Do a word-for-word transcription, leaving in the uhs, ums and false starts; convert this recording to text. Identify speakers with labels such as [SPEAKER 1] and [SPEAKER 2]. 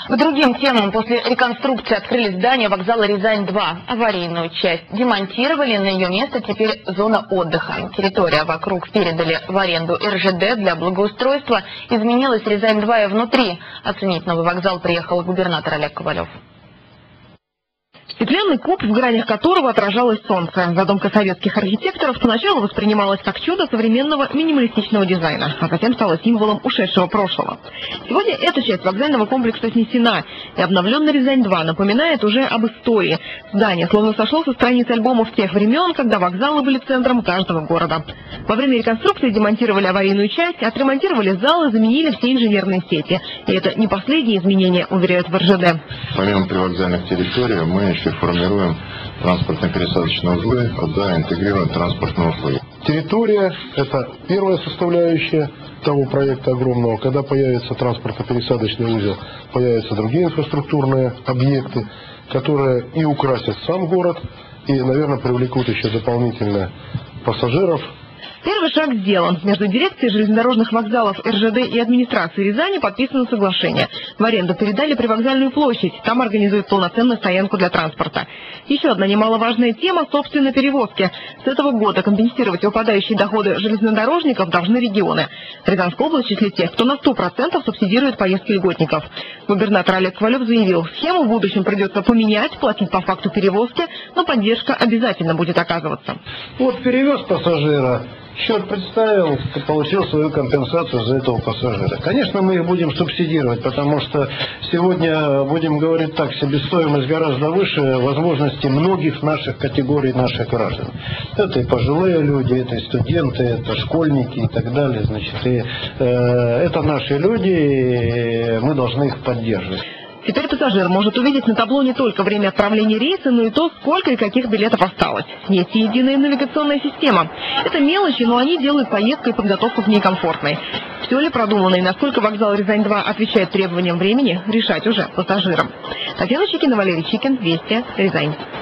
[SPEAKER 1] К другим темам. После реконструкции открыли здание вокзала Рязань-два. Аварийную часть демонтировали, на ее место теперь зона отдыха. Территория вокруг передали в аренду эр жэ дэ для благоустройства. Изменилась Рязань-два и внутри. Оценить новый вокзал приехал губернатор Олег Ковалев.
[SPEAKER 2] Стеклянный куб, в гранях которого отражалось солнце. Задумка советских архитекторов поначалу воспринималась как чудо современного минималистичного дизайна, а затем стала символом ушедшего прошлого. Сегодня эта часть вокзального комплекса снесена, и обновленный Рязань-два напоминает уже об истории. Здание словно сошло со страниц альбомов тех времен, когда вокзалы были центром каждого города. Во время реконструкции демонтировали аварийную часть, отремонтировали залы, заменили все инженерные сети. И это не последние изменения, уверяют в эр жэ дэ.
[SPEAKER 3] Помимо привокзальных территорий, мы еще формируем транспортно-пересадочные узлы, да, интегрируем транспортные услуги.
[SPEAKER 4] Территория – это первая составляющая того проекта огромного. Когда появится транспортно-пересадочный узел, появятся другие инфраструктурные объекты, которые и украсят сам город, и, наверное, привлекут еще дополнительно пассажиров.
[SPEAKER 2] Первый шаг сделан. Между дирекцией железнодорожных вокзалов эр жэ дэ и администрацией Рязани подписано соглашение. В аренду передали привокзальную площадь. Там организуют полноценную стоянку для транспорта. Еще одна немаловажная тема – собственной перевозки. С этого года компенсировать выпадающие доходы железнодорожников должны регионы. Рязанская область в числе тех, кто на сто процентов субсидирует поездки льготников. Губернатор Олег Ковалев заявил, схему в будущем придется поменять, платить по факту перевозки, но поддержка обязательно будет оказываться.
[SPEAKER 4] Вот перевез пассажира, счет представил, получил свою компенсацию за этого пассажира. Конечно, мы их будем субсидировать, потому что сегодня, будем говорить так, себестоимость гораздо выше возможностей многих наших категорий наших граждан. Это и пожилые люди, это и студенты, это школьники и так далее. Значит, и, э, это наши люди, и мы должны их поддерживать.
[SPEAKER 2] Теперь пассажир может увидеть на табло не только время отправления рейса, но и то, сколько и каких билетов осталось. Есть и единая навигационная система. Это мелочи, но они делают поездку и подготовку к ней комфортной. Все ли продумано и насколько вокзал Рязань-два отвечает требованиям времени, решать уже пассажирам. Татьяна Чикина, Валерий Чикин, Вести, Рязань.